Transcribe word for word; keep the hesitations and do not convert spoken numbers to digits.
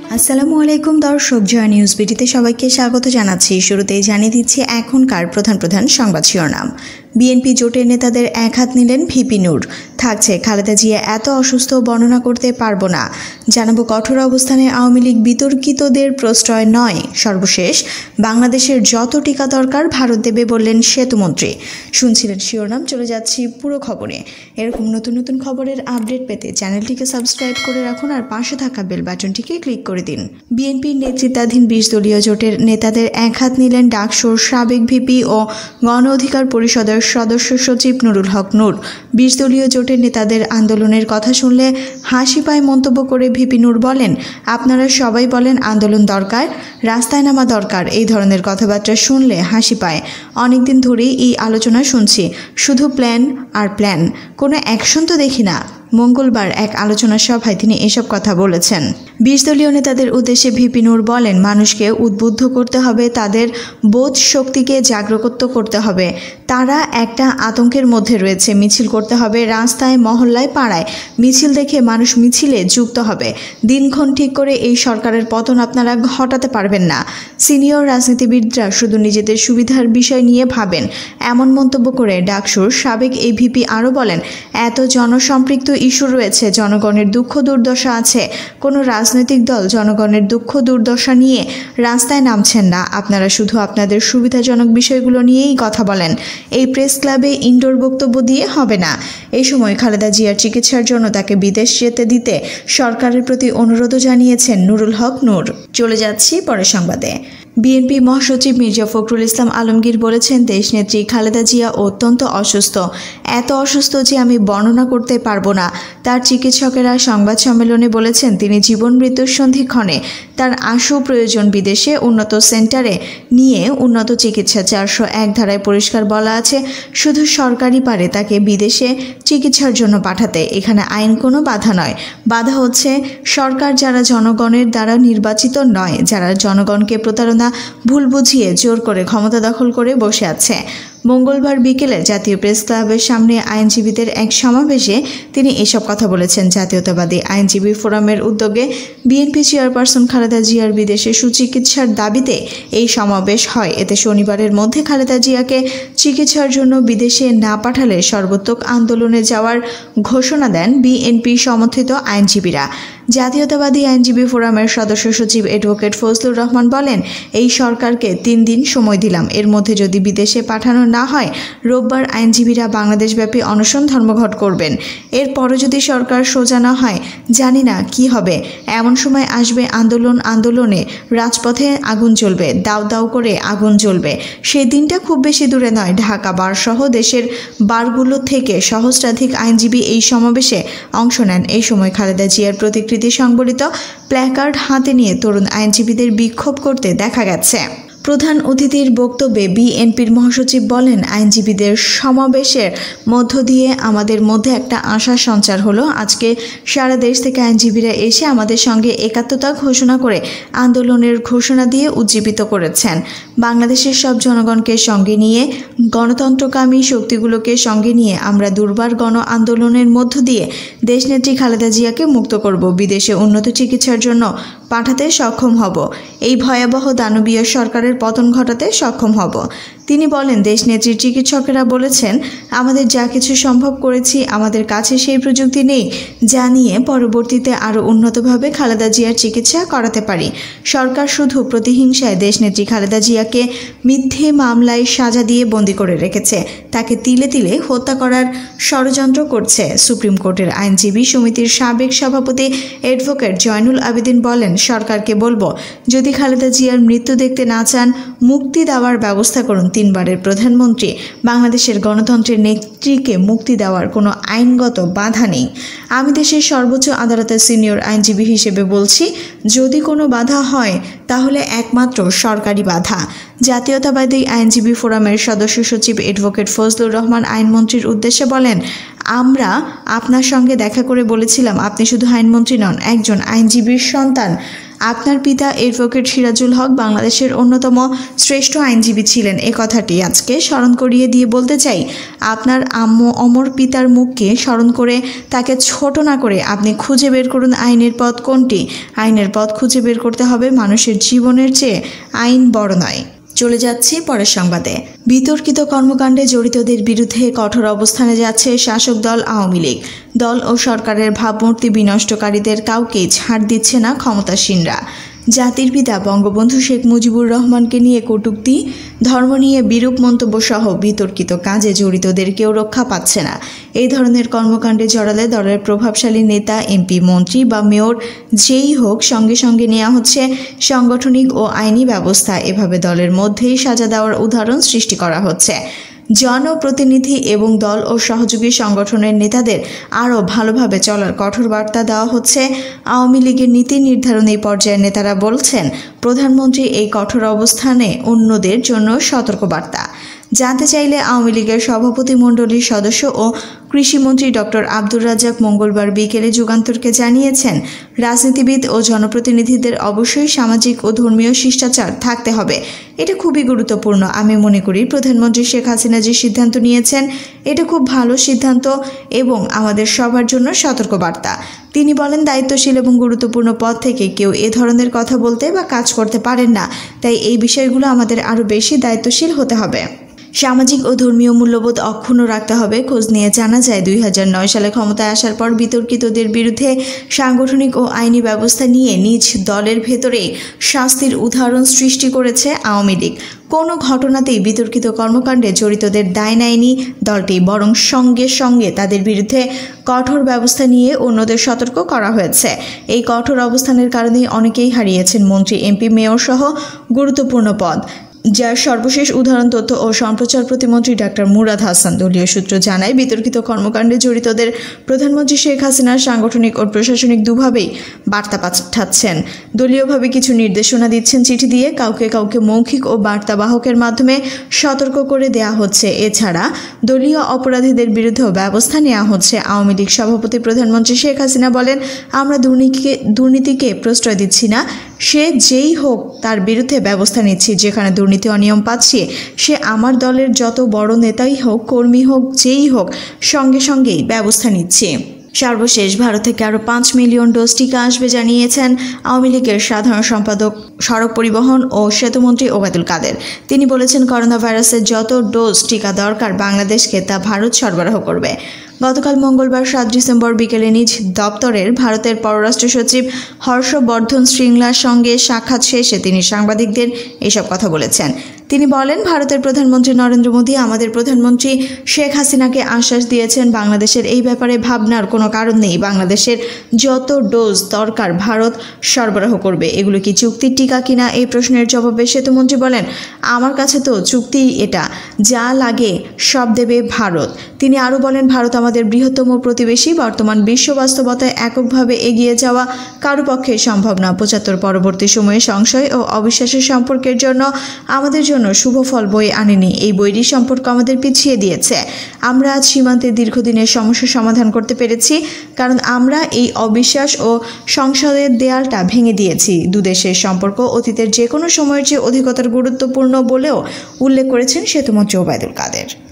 আসসালামু আলাইকুম দর্শক, জয় নিউজ বিডিতে সবাইকে স্বাগত জানাচ্ছি। শুরুতেই জানিয়ে দিচ্ছি এখনকার প্রধান প্রধান সংবাদ শিরোনাম। বিএনপি জোটের নেতাদের এক হাত নিলেন ভিপি নূর। থাকছে খালেদা জিয়া এত অসুস্থ বর্ণনা করতে পারবো না। জানাবো কঠোর অবস্থানে আওয়ামী লীগ বিতর্কিতদের প্রশ্রয় নয়। সর্বশেষ বাংলাদেশের যত টিকা দরকার ভারত দেবে বললেন সেতুমন্ত্রী। শুনছিলেন শিরোনাম, চলে যাচ্ছি পুরো খবরে। এরকম নতুন নতুন খবরের আপডেট পেতে চ্যানেলটিকে সাবস্ক্রাইব করে রাখুন আর পাশে থাকা বেল বাটনটিকে ক্লিক করে দিন। বিএনপির নেতৃত্বাধীন বিশ দলীয় জোটের নেতাদের এক হাত নিলেন ডাকসুর সাবেক ভিপি ও গণ অধিকার পরিষদের সদস্য সচিব নুরুল হক নূর। বিশ দলীয় জোটের নেতাদের আন্দোলনের কথা শুনলে হাসি পায় মন্তব্য করে ভিপি নূর বলেন, আপনারা সবাই বলেন আন্দোলন দরকার, রাস্তায় নামা দরকার। এই ধরনের কথাবার্তা শুনলে হাসি পায়। অনেকদিন ধরেই এই আলোচনা শুনছি, শুধু প্ল্যান আর প্ল্যান, কোনো অ্যাকশন তো দেখি না। মঙ্গলবার এক আলোচনা সভায় তিনি এসব কথা বলেছেন। বিশ দলীয় নেতাদের উদ্দেশ্যে ভিপি নূর বলেন, মানুষকে উদ্বুদ্ধ করতে হবে, তাদের বোধ শক্তিকে জাগ্রত করতে হবে। তারা একটা আতঙ্কের মধ্যে রয়েছে। মিছিল করতে হবে, রাস্তায়, মহল্লায়, পাড়ায়। মিছিল দেখে মানুষ মিছিলে যুক্ত হবে। দিনক্ষণ ঠিক করে এই সরকারের পতন আপনারা ঘটাতে পারবেন না। সিনিয়র রাজনীতিবিদরা শুধু নিজেদের সুবিধার বিষয় নিয়ে ভাবেন, এমন মন্তব্য করে ডাকসুর সাবেক এই ভিপি আরও বলেন, এত জনসম্পৃক্ত ইস্যু রয়েছে, জনগণের দুঃখ দুর্দশা আছে। কোনো রাজনৈতিক দল জনগণের দুঃখ দুর্দশা নিয়ে রাস্তায় নামছেন না। আপনারা শুধু আপনাদের সুবিধাজনক বিষয়গুলো নিয়েই কথা বলেন। এই প্রেস ক্লাবে ইনডোর বক্তব্য দিয়ে হবে না। এই সময় খালেদা জিয়ার চিকিৎসার জন্য তাকে বিদেশ যেতে দিতে সরকারের প্রতি অনুরোধও জানিয়েছেন নুরুল হক নূর। চলে যাচ্ছি পরের সংবাদে। বিএনপি মহাসচিব মির্জা ফখরুল ইসলাম আলমগীর বলেছেন, দেশনেত্রী খালেদা জিয়া অত্যন্ত অসুস্থ, এত অসুস্থ যে আমি বর্ণনা করতে পারবো না। তার চিকিৎসকেরা সংবাদ সম্মেলনে বলেছেন, তিনি জীবন মৃত্যুর সন্ধিক্ষণে। তার আশু প্রয়োজন বিদেশে উন্নত সেন্টারে নিয়ে উন্নত চিকিৎসা। চারশো এক ধারায় পরিষ্কার বলা আছে, শুধু সরকারই পারে তাকে বিদেশে চিকিৎসার জন্য পাঠাতে। এখানে আইন কোনো বাধা নয়, বাধা হচ্ছে সরকার যারা জনগণের দ্বারা নির্বাচিত নয়, যারা জনগণকে প্রতারণা ভুল বুঝিয়ে জোর করে ক্ষমতা দখল করে বসে আছে। মঙ্গলবার বিকেলে জাতীয় প্রেস ক্লাবের সামনে আইনজীবীদের এক সমাবেশে তিনি এসব কথা বলেছেন। জাতীয়তাবাদী আইনজীবী ফোরামের উদ্যোগে বিএনপি চেয়ারপারসন খালেদা জিয়ার বিদেশে সুচিকিৎসার দাবিতে এই সমাবেশ হয়। এতে শনিবারের মধ্যে খালেদা জিয়াকে চিকিৎসার জন্য বিদেশে না পাঠালে সর্বোত্তক আন্দোলনে যাওয়ার ঘোষণা দেন বিএনপি সমর্থিত আইনজীবীরা। জাতীয়তাবাদী আইনজীবী ফোরামের সদস্য সচিব অ্যাডভোকেট ফজলুর রহমান বলেন, এই সরকারকে তিন দিন সময় দিলাম, এর মধ্যে যদি বিদেশে পাঠানো না হয় রোববার আইনজীবীরা বাংলাদেশব্যাপী অনশন ধর্মঘট করবেন। এরপরও যদি সরকার সোজা না হয় জানি না কি হবে। এমন সময় আসবে আন্দোলন আন্দোলনে রাজপথে আগুন জ্বলবে, দাউ দাউ করে আগুন জ্বলবে। সেই দিনটা খুব বেশি দূরে নয়। ঢাকা বার সহ দেশের বারগুলো থেকে সহস্রাধিক আইনজীবী এই সমাবেশে অংশ নেন। এই সময় খালেদা জিয়ার প্রতিকৃতি সংবলিত প্ল্যাকার্ড হাতে নিয়ে তরুণ আইনজীবীদের বিক্ষোভ করতে দেখা গেছে। প্রধান অতিথির বক্তব্যে বিএনপির মহাসচিব বলেন, আইনজীবীদের সমাবেশের মধ্য দিয়ে আমাদের মধ্যে একটা আশার সঞ্চার হলো। আজকে সারা দেশ থেকে আইনজীবীরা এসে আমাদের সঙ্গে একাত্মতা ঘোষণা করে আন্দোলনের ঘোষণা দিয়ে উজ্জীবিত করেছেন। বাংলাদেশের সব জনগণকে সঙ্গে নিয়ে, গণতন্ত্রকামী শক্তিগুলোকে সঙ্গে নিয়ে আমরা দুর্বার গণ আন্দোলনের মধ্য দিয়ে দেশনেত্রী খালেদা জিয়াকে মুক্ত করব, বিদেশে উন্নত চিকিৎসার জন্য পাঠাতে সক্ষম হব, এই ভয়াবহ দানবীয় সরকারের পতন ঘটাতে সক্ষম হব। তিনি বলেন, দেশনেত্রীর চিকিৎসকেরা বলেছেন, আমাদের যা কিছু সম্ভব করেছি, আমাদের কাছে সেই প্রযুক্তি নেই যা নিয়ে পরবর্তীতে আরও উন্নতভাবে খালেদা জিয়ার চিকিৎসা করাতে পারি। সরকার শুধু প্রতিহিংসায় দেশনেত্রী খালেদা জিয়াকে মিথ্যে মামলায় সাজা দিয়ে বন্দী করে রেখেছে, তাকে তিলে তিলে হত্যা করার ষড়যন্ত্র করছে। সুপ্রিম কোর্টের আইনজীবী সমিতির সাবেক সভাপতি অ্যাডভোকেট জয়নুল আবেদিন বলেন, সরকারকে বলবো, যদি খালেদা জিয়ার মৃত্যু দেখতে না চান মুক্তি দেওয়ার ব্যবস্থা করুন। তিনবারের প্রধানমন্ত্রী, বাংলাদেশের গণতন্ত্রের নেত্রীকে মুক্তি দেওয়ার কোনো আইনগত বাধা নেই। আমি দেশের সর্বোচ্চ আদালতের সিনিয়র আইনজীবী হিসেবে বলছি, যদি কোনো বাধা হয় তাহলে একমাত্র সরকারি বাধা। জাতীয়তাবাদী আইনজীবী ফোরামের সদস্য সচিব অ্যাডভোকেট ফজলুর রহমান আইনমন্ত্রীর উদ্দেশ্যে বলেন, আমরা আপনার সঙ্গে দেখা করে বলেছিলাম, আপনি শুধু আইনমন্ত্রী নন, একজন আইনজীবীর সন্তান। আপনার পিতা অ্যাডভোকেট সিরাজুল হক বাংলাদেশের অন্যতম শ্রেষ্ঠ আইনজীবী ছিলেন, এ কথাটি আজকে স্মরণ করিয়ে দিয়ে বলতে চাই, আপনার আম্মু অমর পিতার মুখকে স্মরণ করে তাকে ছোট না করে আপনি খুঁজে বের করুন আইনের পথ কোনটি। আইনের পথ খুঁজে বের করতে হবে, মানুষের জীবনের চেয়ে আইন বড় নয়। চলে যাচ্ছি পরের সংবাদে। বিতর্কিত কর্মকাণ্ডে জড়িতদের বিরুদ্ধে কঠোর অবস্থানে যাচ্ছে শাসক দল আওয়ামী লীগ। দল ও সরকারের ভাবমূর্তি বিনষ্টকারীদের কাউকেই ছাড় দিচ্ছে না ক্ষমতাসীনরা। জাতির পিতা বঙ্গবন্ধু শেখ মুজিবুর রহমানকে নিয়ে কটূক্তি, ধর্ম নিয়ে বিরূপ মন্তব্য সহ বিতর্কিত কাজে জড়িতদের কেউ রক্ষা পাচ্ছে না। এই ধরনের কর্মকাণ্ডে জড়ালে দলের প্রভাবশালী নেতা, এমপি, মন্ত্রী বা মেয়র যেই হোক সঙ্গে সঙ্গে নেওয়া হচ্ছে সাংগঠনিক ও আইনি ব্যবস্থা। এভাবে দলের মধ্যেই সাজা দেওয়ার উদাহরণ সৃষ্টি করা হচ্ছে। জনপ্রতিনিধি এবং দল ও সহযোগী সংগঠনের নেতাদের আরও ভালোভাবে চলার কঠোর বার্তা দেওয়া হচ্ছে। আওয়ামী লীগের নীতি নির্ধারণী পর্যায়ের নেতারা বলছেন, প্রধানমন্ত্রী এই কঠোর অবস্থানে অন্যদের জন্য সতর্কবার্তা। জানতে চাইলে আওয়ামী লীগের সভাপতি মণ্ডলীর সদস্য ও কৃষিমন্ত্রী ডক্টর আব্দুর রাজ্জাক মঙ্গলবার বিকেলে যুগান্তরকে জানিয়েছেন, রাজনীতিবিদ ও জনপ্রতিনিধিদের অবশ্যই সামাজিক ও ধর্মীয় শিষ্টাচার থাকতে হবে। এটা খুবই গুরুত্বপূর্ণ। আমি মনে করি প্রধানমন্ত্রী শেখ হাসিনা যে সিদ্ধান্ত নিয়েছেন এটা খুব ভালো সিদ্ধান্ত এবং আমাদের সবার জন্য সতর্কবার্তা। তিনি বলেন, দায়িত্বশীল এবং গুরুত্বপূর্ণ পদ থেকে কেউ এ ধরনের কথা বলতে বা কাজ করতে পারেন না। তাই এই বিষয়গুলো আমাদের আরও বেশি দায়িত্বশীল হতে হবে। সামাজিক ও ধর্মীয় মূল্যবোধ অক্ষুণ্ণ রাখতে হবে। খোঁজ নিয়ে জানা যায়, দুই হাজার নয় সালে ক্ষমতায় আসার পর বিতর্কিতদের বিরুদ্ধে সাংগঠনিক ও আইনি ব্যবস্থা নিয়ে নিজ দলের ভেতরেই শাস্তির উদাহরণ সৃষ্টি করেছে আওয়ামী লীগ। কোনো ঘটনাতেই বিতর্কিত কর্মকাণ্ডে জড়িতদের দায় নেয়নি দলটি, বরং সঙ্গে সঙ্গে তাদের বিরুদ্ধে কঠোর ব্যবস্থা নিয়ে অন্যদের সতর্ক করা হয়েছে। এই কঠোর অবস্থানের কারণেই অনেকেই হারিয়েছেন মন্ত্রী, এমপি, মেয়র সহ গুরুত্বপূর্ণ পদ, যার সর্বশেষ উদাহরণ তথ্য ও সম্প্রচার প্রতিমন্ত্রী ডাক্তার মুরাদ হাসান। দলীয় সূত্র জানায়, বিতর্কিত কর্মকাণ্ডে জড়িতদের প্রধানমন্ত্রী শেখ হাসিনার সাংগঠনিক ও প্রশাসনিক দুভাবেই বার্তা পাঠাচ্ছেন। দলীয়ভাবে কিছু নির্দেশনা দিচ্ছেন চিঠি দিয়ে, কাউকে কাউকে মৌখিক ও বার্তাবাহকের মাধ্যমে সতর্ক করে দেয়া হচ্ছে। এছাড়া দলীয় অপরাধীদের বিরুদ্ধেও ব্যবস্থা নেওয়া হচ্ছে। আওয়ামী লীগ সভাপতি প্রধানমন্ত্রী শেখ হাসিনা বলেন, আমরা দুর্নীতিকে দুর্নীতিকে প্রশ্রয় দিচ্ছি না। সে যেই হোক তার বিরুদ্ধে ব্যবস্থা নিচ্ছি। যেখানে দুর্নীতি অনিয়ম পাচ্ছি, সে আমার দলের যত বড় নেতাই হোক, কর্মী হোক, যেই হোক, সঙ্গে সঙ্গেই ব্যবস্থা নিচ্ছি। সর্বশেষ ভারত থেকে আরও পাঁচ মিলিয়ন ডোজ টিকা আসবে জানিয়েছেন আওয়ামী লীগের সাধারণ সম্পাদক, সড়ক পরিবহন ও সেতুমন্ত্রী ওবায়দুল কাদের। তিনি বলেছেন, করোনা ভাইরাসের যত ডোজ টিকা দরকার বাংলাদেশকে তা ভারত সরবরাহ করবে। গতকাল মঙ্গলবার সাত ডিসেম্বর বিকেলে নিজ দপ্তরের ভারতের পররাষ্ট্র সচিব হর্ষবর্ধন শ্রিংলার সঙ্গে সাক্ষাৎ শেষে তিনি সাংবাদিকদের এসব কথা বলেছেন। তিনি বলেন, ভারতের প্রধানমন্ত্রী নরেন্দ্র মোদী আমাদের প্রধানমন্ত্রী শেখ হাসিনাকে আশ্বাস দিয়েছেন, বাংলাদেশের এই ব্যাপারে ভাবনার কোনো কারণ নেই। বাংলাদেশের যত ডোজ দরকার ভারত সরবরাহ করবে। এগুলো কি চুক্তির টিকা কিনা, এই প্রশ্নের জবাবে সেতুমন্ত্রী বলেন, আমার কাছে তো চুক্তি, এটা যা লাগে সব দেবে ভারত। তিনি আরও বলেন, ভারত আমাদের বৃহত্তম প্রতিবেশী। বর্তমান বিশ্ব বাস্তবতায় এককভাবে এগিয়ে যাওয়া কারো পক্ষে সম্ভব না। পঁচাত্তর পরবর্তী সময়ে সংশয় ও অবিশ্বাসের সম্পর্কের জন্য আমাদের জন্য শুভ ফল বয়ে আনেনি। এই বৈরী সম্পর্ক আমাদের পিছিয়ে দিয়েছে। আমরা আজ সীমান্তের দীর্ঘদিনের সমস্যা সমাধান করতে পেরেছি, কারণ আমরা এই অবিশ্বাস ও সংসদের দেয়ালটা ভেঙে দিয়েছি। দুদেশের সম্পর্ক অতীতের যে কোনো সময়ের চেয়ে অধিকতর গুরুত্বপূর্ণ বলেও উল্লেখ করেছেন সেতুমন্ত্রী ওবায়দুল কাদের।